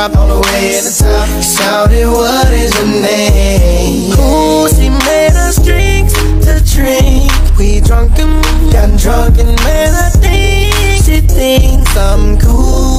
top, all the way at the top. Shouted, what is your name? Ooh, she made us drinks to drink. We drunk and got drunk, and man, I think she thinks I'm cool.